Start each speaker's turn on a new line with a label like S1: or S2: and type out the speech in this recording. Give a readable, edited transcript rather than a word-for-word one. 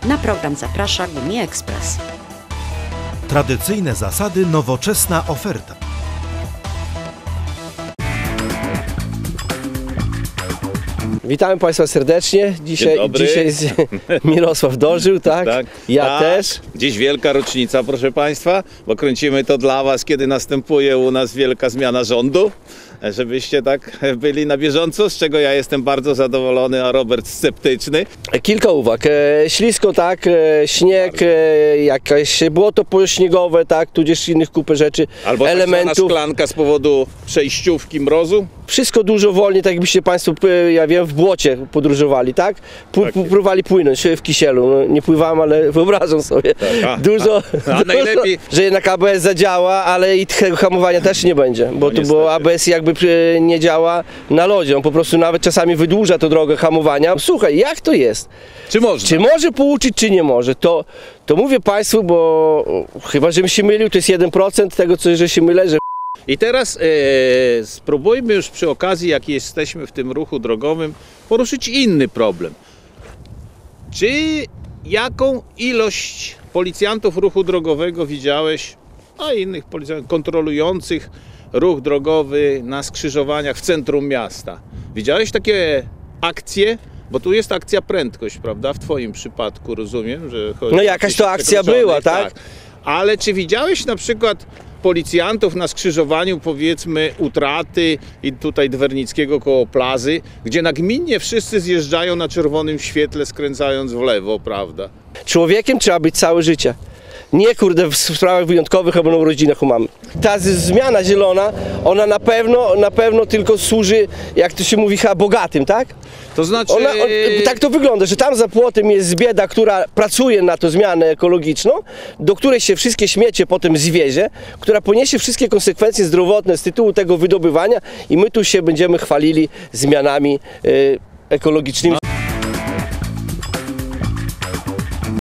S1: Na program zaprasza Gumi Express.
S2: Tradycyjne zasady, nowoczesna oferta.
S3: Witamy Państwa serdecznie. Dzisiaj jest Mirosław Dożył, tak?
S4: Tak.
S3: Ja też.
S4: Dziś wielka rocznica, proszę Państwa, bo kręcimy to dla Was, kiedy następuje u nas wielka zmiana rządu. Żebyście tak byli na bieżąco, z czego ja jestem bardzo zadowolony, a Robert sceptyczny.
S3: Kilka uwag. Ślisko, tak, śnieg, jakieś błoto pośniegowe, tak, tudzież innych kupę rzeczy,
S4: Albo
S3: elementów.
S4: tak szklanka z powodu przejściówki mrozu.
S3: Wszystko dużo wolniej, tak jakbyście Państwo, ja wiem, w błocie podróżowali, tak? Próbowali płynąć w kisielu. No, nie pływałem, ale wyobrażam sobie.
S4: Tak,
S3: dużo,
S4: najlepiej,
S3: że jednak ABS zadziała, ale i tego hamowania też nie będzie, bo ABS jakby nie działa na lodzie. On po prostu nawet czasami wydłuża tę drogę hamowania. Słuchaj, jak to jest?
S4: Czy można?
S3: Czy może pouczyć, czy nie może? To mówię Państwu, bo chyba, żebym się mylił, to jest 1% tego, że się mylę, że...
S4: I teraz spróbujmy już przy okazji, jak jesteśmy w tym ruchu drogowym, poruszyć inny problem. Czy jaką ilość policjantów ruchu drogowego widziałeś, a innych policjantów kontrolujących ruch drogowy na skrzyżowaniach w centrum miasta? Widziałeś takie akcje? Bo tu jest akcja prędkość, prawda? W Twoim przypadku rozumiem, że chodzi
S3: No jakaś to akcja była, tak?
S4: Ale czy widziałeś na przykład policjantów na skrzyżowaniu, powiedzmy, Utraty i tutaj Dwernickiego koło Plazy, gdzie nagminnie wszyscy zjeżdżają na czerwonym świetle, skręcając w lewo, prawda?
S3: Człowiekiem trzeba być całe życie. Nie kurde w sprawach wyjątkowych albo na urodzinach u mamy. Ta zmiana zielona, ona na pewno tylko służy, jak to się mówi, chyba bogatym, tak?
S4: To znaczy...
S3: tak to wygląda, że tam za płotem jest bieda, która pracuje na tę zmianę ekologiczną, do której się wszystkie śmiecie potem zwiezie, która poniesie wszystkie konsekwencje zdrowotne z tytułu tego wydobywania i my tu się będziemy chwalili zmianami ekologicznymi.